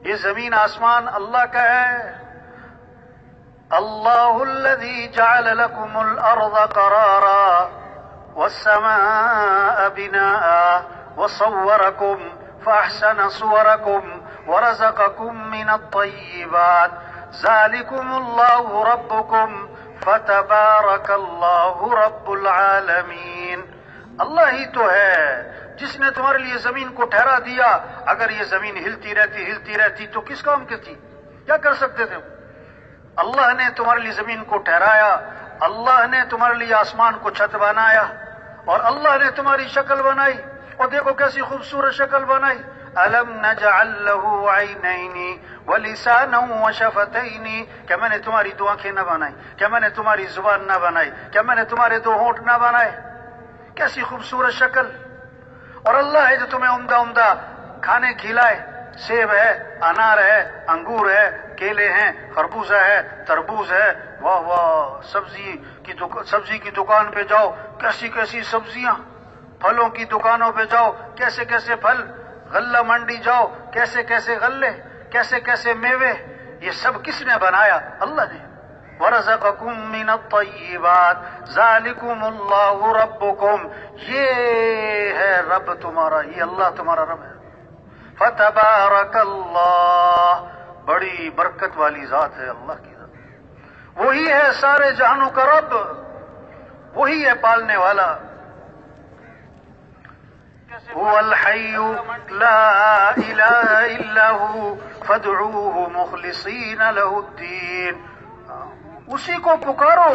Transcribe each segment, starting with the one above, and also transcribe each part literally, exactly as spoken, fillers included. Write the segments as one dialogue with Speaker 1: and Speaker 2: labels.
Speaker 1: یہ زمین آسمان اللہ کا ہے. اللہ الذی جعل لکم الارض قرارا والسماء بناء وصورکم فاحسن صورکم ورزقکم من الطیبات ذالکم اللہ ربکم فتبارک اللہ رب العالمین. اللہ ہی تو ہے جس نے تمہارے لیے زمین کو ٹھہرا دیا. اگر یہ زمین ہلتی رہتی ہلتی رہتی تو کس کام کی تھی؟ کیا کر سکتے تھے؟ اللہ نے تمہارے لیے زمین کو ٹھہرایا، اللہ نے تمہارے لیے آسمان کو چھت بنایا، اور اللہ نے تمہاری شکل بنائی، اور دیکھو کیسی خوبصورت شکل بنائی. الم نجعل له عینین ولسانا وشفتین. کیا میں نے تمہاری دو آنکھیں نہ بنائی؟ کیا میں نے تمہاری زبان نہ بنائی؟ کیا میں نے تمہارے دو ہونٹ نہ بنائے؟ کیسی خوبصورت شکل. اور اللہ ہے جو تمہیں عمدہ عمدہ کھانے کھلائے. سیب ہے، انار ہے، انگور ہے، کیلے ہیں، خربوزہ ہے، تربوز ہے. واہ واہ. سبزی کی سبزی کی دکان پہ جاؤ، کیسی کیسی سبزیاں. پھلوں کی دکانوں پہ جاؤ، کیسے کیسے پھل. غلہ منڈی جاؤ، کیسے کیسے غلے، کیسے کیسے میوے. یہ سب کس نے بنایا؟ اللہ نے. وَرَزَقَكُم مِّنَ الطَّيِّبَاتِ ذَلِكُمُ اللَّهُ رَبُّكُم. یہ ہے رب تمہارا، یہ اللہ تمہارا رب ہے. فَتَبَارَكَ اللَّهُ. بڑی برکت والی ذات ہے اللہ کی ذات. وہی ہے سارے جہانوں کا رب، وہی ہے پالنے والا. هو الحي لا إله إلا هو فادعوه مخلصين له الدين. اسی کو پکارو،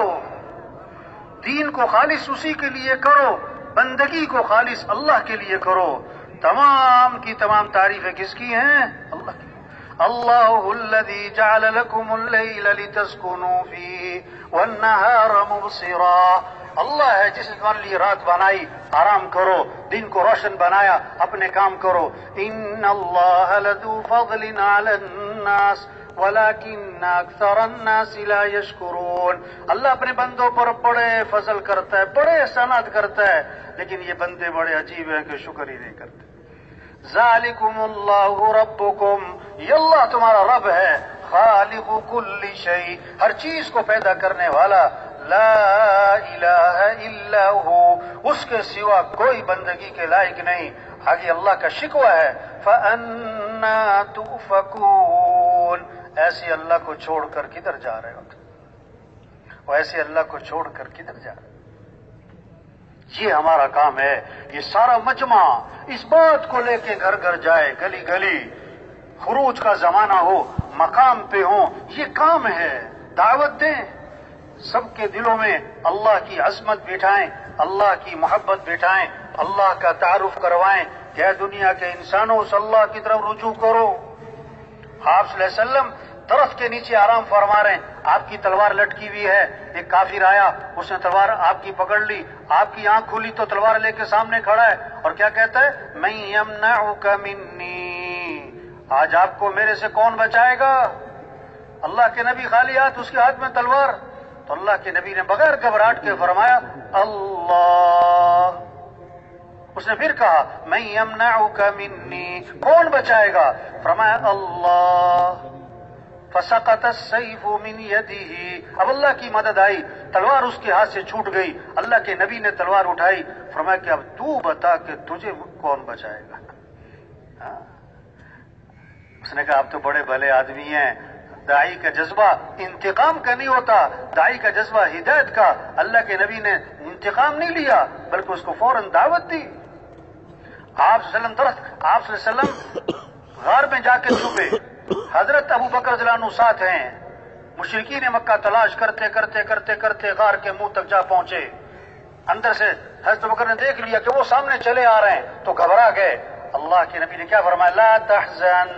Speaker 1: دین کو خالص اسی کے لیے کرو، بندگی کو خالص اللہ کے لیے کرو. تمام کی تمام تعریفیں کس کی ہیں؟ اللہ کی. اللہ الذی جعل لکم اللیل لتسکنوا فیہ والنہار مبصرا. اللہ ہے جس نے تمہارے لیے رات بنائی، آرام کرو، دن کو روشن بنایا، اپنے کام کرو. ان اللہ لذو فضل علی الناس ولکن اکثر الناس لا یشکرون. اللہ اپنے بندوں پر بڑے فضل کرتا ہے، بڑے احسانات کرتا ہے، لیکن یہ بندے بڑے عجیب ہیں کہ شکر ہی نہیں کرتے. ذالکم اللہ ربکم. یہ اللہ تمہارا رب ہے. خالق کل شیء. ہر چیز کو پیدا کرنے والا. لا الہ الا ہو. اس کے سوا کوئی بندگی کے لائق نہیں. آگے اللہ کا شکوہ ہے. فَأَنَّا تُؤْفَكُونَ. ایسے اللہ کو چھوڑ کر کدھر جا رہے ہو؟ وہ ایسے اللہ کو چھوڑ کر کدھر جا رہے ہو؟ یہ ہمارا کام ہے. یہ سارا مجمع اس بات کو لے کے گھر گھر جائے، گلی گلی. خروج کا زمانہ ہو، مقام پہ ہو، یہ کام ہے. دعوت دیں، سب کے دلوں میں اللہ کی عظمت بٹھائیں، اللہ کی محبت بٹھائیں، اللہ کا تعارف کروائیں کہ اے دنیا کے انسانوں سے اللہ کی طرف رجوع کرو. آپ صلی اللہ علیہ وسلم درخت کے نیچے آرام فرما رہے ہیں، آپ کی تلوار لٹکی ہوئی ہے. ایک کافر آیا، اس نے تلوار آپ کی پکڑ لی، آپ کی آنکھ کھلی تو تلوار لے کے سامنے کھڑا ہے، اور کیا کہتا ہے؟ من یمنعک منی. آج آپ کو میرے سے کون بچائے گا؟ اللہ کے نبی خالی ہاتھ، اس کے ہاتھ میں تلوار. تو اللہ کے نبی نے بغیر گھبراہٹ کے فرمایا اللہ. اس نے پھر کہا من یمنعک منی. کون بچائے گا؟ فرمایا اللہ. فسقط السیف من یدہ. اب اللہ کی مدد آئی، تلوار اس کے ہاتھ سے چھوٹ گئی. اللہ کے نبی نے تلوار اٹھائی، فرمایا کہ اب تو بتا کہ تجھے کون بچائے گا. ہاں؟ اس نے کہا آپ تو بڑے بھلے آدمی ہیں. داعی کا جذبہ انتقام کا نہیں ہوتا، داعی کا جذبہ ہدایت کا. اللہ کے نبی نے انتقام نہیں لیا بلکہ اس کو فوراً دعوت دی. آپ صلی اللہ علیہ وسلم درخت آپ صلی اللہ علیہ وسلم غار میں جا کے چھپے. حضرت ابو بکر رضی اللہ عنہ ساتھ ہیں. مشرکین مکہ تلاش کرتے کرتے کرتے کرتے غار کے منہ تک جا پہنچے. اندر سے حضرت ابو بکر نے دیکھ لیا کہ وہ سامنے چلے آ رہے ہیں تو گھبرا گئے. اللہ کے نبی نے کیا فرمایا؟ لا تحزن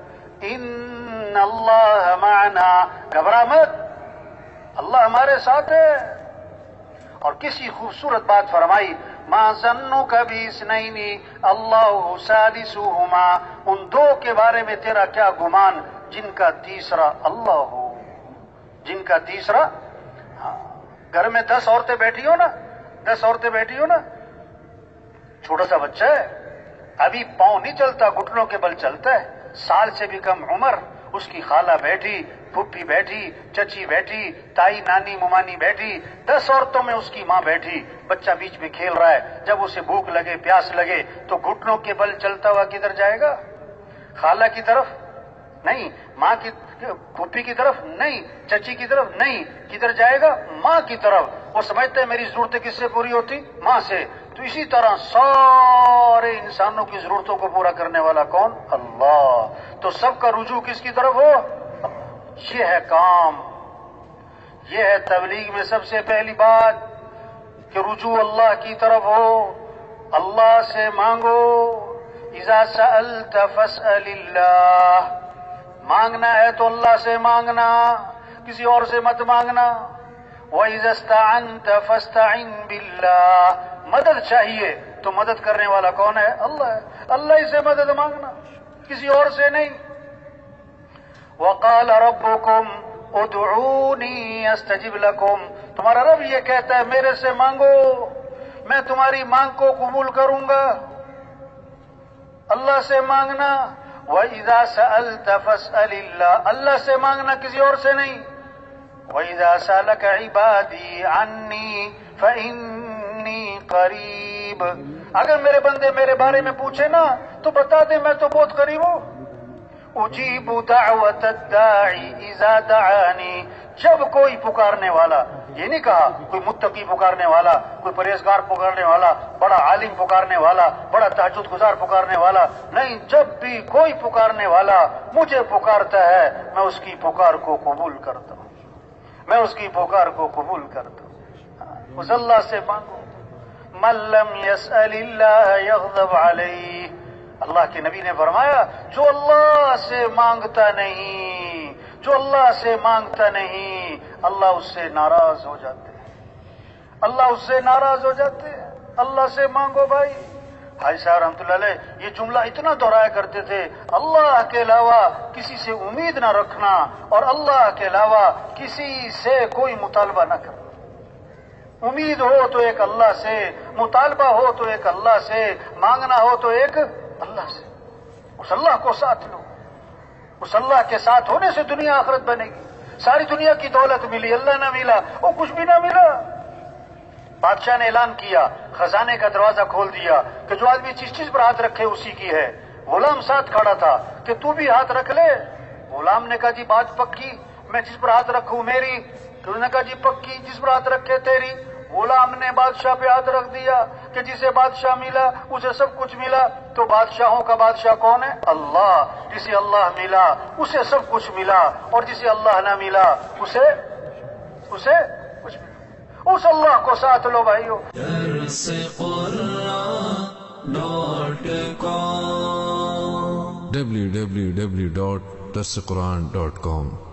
Speaker 1: ان اللہ معنا. گھبرا مت، اللہ ہمارے ساتھ ہے. اور کسی خوبصورت بات فرمائی، ما ظنک باثنین اللہ ثالثہما. ان دو کے بارے میں تیرا کیا گمان جن کا تیسرا اللہ ہو. جن کا تیسرا، ہاں گھر میں دس عورتیں بیٹھی ہو نا، دس عورتیں بیٹھی ہو نا، چھوٹا سا بچہ ہے، ابھی پاؤں نہیں چلتا، گھٹنوں کے بل چلتا ہے. سال سے بھی کم عمر، اس کی خالہ بیٹھی، پھپھی بیٹھی، چچی بیٹھی، تائی نانی ممانی بیٹھی، دس عورتوں میں اس کی ماں بیٹھی، بچہ بیچ میں کھیل رہا ہے، جب اسے بھوک لگے پیاس لگے تو گھٹنوں کے بل چلتا ہوا کدھر جائے گا؟ خالہ کی طرف نہیں، ماں کی پھپھی کی طرف نہیں، چچی کی طرف نہیں، کدھر جائے گا؟ ماں کی طرف۔ وہ سمجھتے ہیں میری ضرورتیں کس سے پوری ہوتی؟ ماں سے۔ تو اسی طرح سارے انسانوں کی ضرورتوں کو پورا کرنے والا کون؟ اللہ۔ تو سب کا رجوع کس کی طرف ہو؟ یہ ہے کام، یہ ہے تبلیغ میں سب سے پہلی بات کہ رجوع اللہ کی طرف ہو، اللہ سے مانگو۔ اذا سألت فاسأل اللہ، مانگنا ہے تو اللہ سے مانگنا، کسی اور سے مت مانگنا۔ وَإِذَا اسْتَعَنْتَ فَاسْتَعِنْ بِاللَّهِ، مدد چاہیے تو مدد کرنے والا کون ہے؟ اللہ ہے، اللہ ہی سے مدد مانگنا، کسی اور سے نہیں۔ وَقَالَ رَبُّكُمْ ادْعُونِي أَسْتَجِبْ لَكُمْ، تمہارا رب یہ کہتا ہے میرے سے مانگو، میں تمہاری مانگ کو قبول کروں گا۔ اللہ سے مانگنا۔ وَإِذَا سَأَلْتَ فَاسْأَلِ اللَّهِ، اللہ سے مانگنا، کسی اور سے نہیں۔ وَإِذَا سَأَلَكَ عِبَادِي عَنِّي فَإِنِّي قَرِيبٌ، اگر میرے بندے میرے بارے میں پوچھے نا تو بتا دے میں تو بہت قریب ہوں۔ اجیب دعوت الداعی اذا دعانی، جب کوئی پکارنے والا، یہ نہیں کہا کوئی متقی پکارنے والا، کوئی پرہیزگار پکارنے والا، بڑا عالم پکارنے والا، بڑا تہجد گزار پکارنے والا، نہیں، جب بھی کوئی پکارنے والا مجھے پکارتا ہے میں اس کی پکار کو قبول کرتا ہوں، میں اس کی پکار کو قبول کرتا ہوں۔ اس اللہ سے مانگو۔ من لم يسأل اللہ یغضب علیہ، اللہ کے نبی نے فرمایا جو اللہ سے مانگتا نہیں، جو اللہ سے مانگتا نہیں، اللہ اس سے ناراض ہو جاتے ہیں، اللہ اس سے ناراض ہو جاتے ہیں۔ اللہ سے مانگو بھائی۔ حاجی صاحب رحمۃ اللہ علیہ یہ جملہ اتنا دہرایا کرتے تھے، اللہ کے علاوہ کسی سے امید نہ رکھنا اور اللہ کے علاوہ کسی سے کوئی مطالبہ نہ کرنا۔ امید ہو تو ایک اللہ سے، مطالبہ ہو تو ایک اللہ سے، مانگنا ہو تو ایک اللہ سے۔ اس اللہ کو ساتھ لو، اس اللہ کے ساتھ ہونے سے دنیا آخرت بنے گی۔ ساری دنیا کی دولت ملی، اللہ نہ ملا، وہ کچھ بھی نہ ملا۔ بادشاہ نے اعلان کیا، خزانے کا دروازہ کھول دیا کہ جو آدمی جس چیز پر ہاتھ رکھے اسی کی ہے۔ غلام ساتھ کھڑا تھا کہ تو بھی ہاتھ رکھ لے۔ غلام نے کہا جی بات پکی، میں جس پر ہاتھ رکھوں میری۔ تو نے کہا جی پکی، جس پر ہاتھ رکھے تیری۔ غلام نے بادشاہ پہ ہاتھ رکھ دیا کہ جسے بادشاہ ملا اسے سب کچھ ملا۔ تو بادشاہوں کا بادشاہ کون ہے؟ اللہ۔ جسے اللہ ملا اسے سب کچھ ملا، اور جسے اللہ نہ ملا اسے اسے کچھ ملا۔ اس اللہ کو ساتھ لو بھائیو۔
Speaker 2: Dars Quran dot com W W W dot Dars Quran dot کام